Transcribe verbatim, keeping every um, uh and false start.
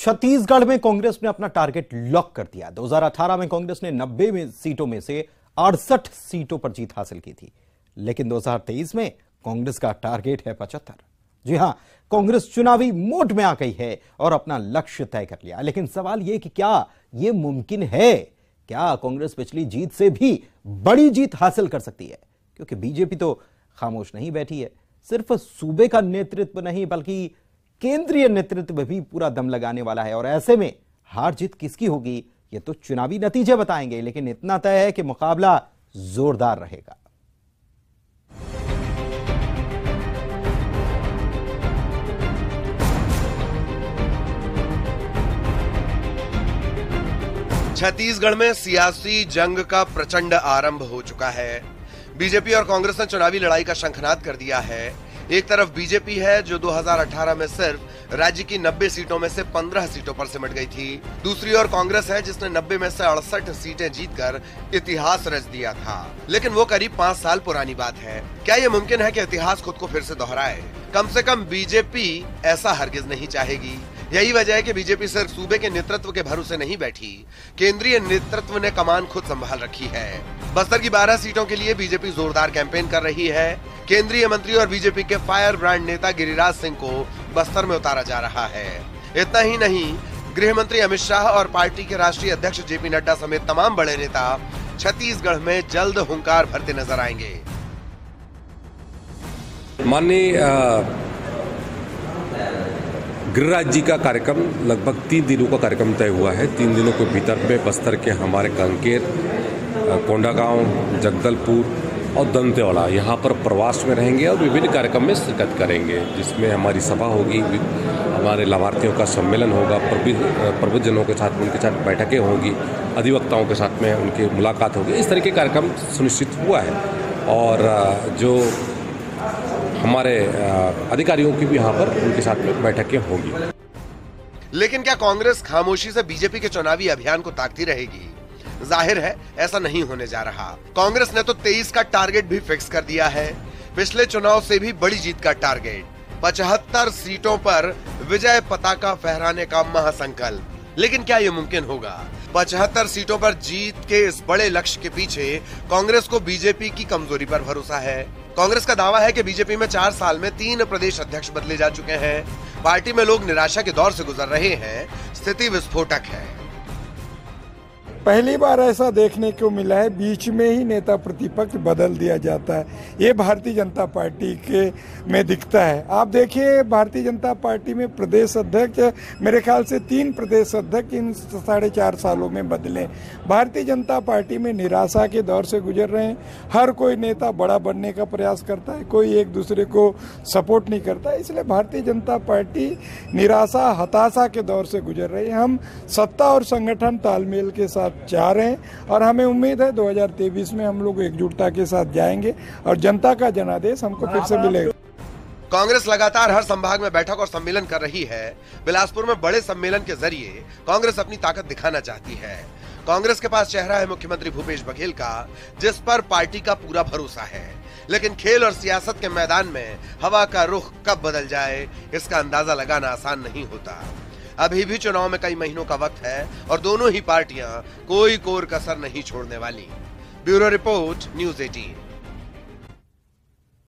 छत्तीसगढ़ में कांग्रेस ने अपना टारगेट लॉक कर दिया। दो हज़ार अठारह में कांग्रेस ने नब्बे में सीटों में से अड़सठ सीटों पर जीत हासिल की थी, लेकिन दो हज़ार तेईस में कांग्रेस का टारगेट है पचहत्तर। जी हां, कांग्रेस चुनावी मोड में आ गई है और अपना लक्ष्य तय कर लिया। लेकिन सवाल यह कि क्या यह मुमकिन है? क्या कांग्रेस पिछली जीत से भी बड़ी जीत हासिल कर सकती है? क्योंकि बीजेपी तो खामोश नहीं बैठी है। सिर्फ सूबे का नेतृत्व नहीं बल्कि केंद्रीय नेतृत्व भी पूरा दम लगाने वाला है, और ऐसे में हार जीत किसकी होगी ये तो चुनावी नतीजे बताएंगे। लेकिन इतना तय है कि मुकाबला जोरदार रहेगा। छत्तीसगढ़ में सियासी जंग का प्रचंड आरंभ हो चुका है। बीजेपी और कांग्रेस ने चुनावी लड़ाई का शंखनाद कर दिया है। एक तरफ बीजेपी है जो दो हज़ार अठारह में सिर्फ राज्य की नब्बे सीटों में से पंद्रह सीटों पर सिमट गई थी। दूसरी ओर कांग्रेस है जिसने नब्बे में से अड़सठ सीटें जीतकर इतिहास रच दिया था। लेकिन वो करीब पाँच साल पुरानी बात है। क्या ये मुमकिन है कि इतिहास खुद को फिर से दोहराए? कम से कम बीजेपी ऐसा हरगिज नहीं चाहेगी। यही वजह है कि बीजेपी सिर्फ सूबे के नेतृत्व के भरोसे नहीं बैठी, केंद्रीय नेतृत्व ने कमान खुद संभाल रखी है। बस्तर की बारह सीटों के लिए बीजेपी जोरदार कैंपेन कर रही है। केंद्रीय मंत्री और बीजेपी के फायर ब्रांड नेता गिरिराज सिंह को बस्तर में उतारा जा रहा है। इतना ही नहीं, गृह मंत्री अमित शाह और पार्टी के राष्ट्रीय अध्यक्ष जेपी नड्डा समेत तमाम बड़े नेता छत्तीसगढ़ में जल्द हुंकार भरते नजर आएंगे। माननीय गिरिराज जी का कार्यक्रम लगभग तीन दिनों का कार्यक्रम तय हुआ है। तीन दिनों के भीतर में बस्तर के हमारे कांकेर, कोंडागांव, जगदलपुर और दंतेवाड़ा यहाँ पर प्रवास में रहेंगे और विभिन्न कार्यक्रम में शिरकत करेंगे, जिसमें हमारी सभा होगी, हमारे लाभार्थियों का सम्मेलन होगा, प्रबुद्धजनों के साथ उनके साथ बैठकें होंगी, अधिवक्ताओं के साथ में उनकी मुलाकात होगी। इस तरह के कार्यक्रम सुनिश्चित हुआ है और जो हमारे अधिकारियों की भी यहाँ पर उनके साथ में बैठकें होंगी। लेकिन क्या कांग्रेस खामोशी से बीजेपी के चुनावी अभियान को ताकती रहेगी? जाहिर है ऐसा नहीं होने जा रहा। कांग्रेस ने तो तेईस का टारगेट भी फिक्स कर दिया है, पिछले चुनाव से भी बड़ी जीत का टारगेट, पचहत्तर सीटों पर विजय पताका फहराने का महासंकल्प। लेकिन क्या ये मुमकिन होगा? पचहत्तर सीटों पर जीत के इस बड़े लक्ष्य के पीछे कांग्रेस को बीजेपी की कमजोरी पर भरोसा है। कांग्रेस का दावा है कि बीजेपी में चार साल में तीन प्रदेश अध्यक्ष बदले जा चुके हैं। पार्टी में लोग निराशा के दौर से गुजर रहे हैं। स्थिति विस्फोटक है। पहली बार ऐसा देखने को मिला है, बीच में ही नेता प्रतिपक्ष बदल दिया जाता है। ये भारतीय जनता पार्टी के में दिखता है। आप देखिए, भारतीय जनता पार्टी में प्रदेश अध्यक्ष मेरे ख्याल से तीन प्रदेश अध्यक्ष इन साढ़े चार सालों में बदले। भारतीय जनता पार्टी में निराशा के दौर से गुजर रहे हैं। हर कोई नेता बड़ा बनने का प्रयास करता है, कोई एक दूसरे को सपोर्ट नहीं करता। इसलिए भारतीय जनता पार्टी निराशा, हताशा के दौर से गुजर रही है। हम सत्ता और संगठन तालमेल के साथ चाह रहे हैं और हमें उम्मीद है दो हज़ार तेईस में हम लोग एकजुटता के साथ जाएंगे और जनता का जनादेश हमको फिर से मिलेगा। कांग्रेस लगातार हर संभाग में बैठक और सम्मेलन कर रही है। बिलासपुर में बड़े सम्मेलन के जरिए कांग्रेस अपनी ताकत दिखाना चाहती है। कांग्रेस के पास चेहरा है मुख्यमंत्री भूपेश बघेल का, जिस पर पार्टी का पूरा भरोसा है। लेकिन खेल और सियासत के मैदान में हवा का रुख कब बदल जाए, इसका अंदाजा लगाना आसान नहीं होता। अभी भी चुनाव में कई महीनों का वक्त है और दोनों ही पार्टियां कोई कोर कसर नहीं छोड़ने वाली। ब्यूरो रिपोर्ट, न्यूज़ अठारह।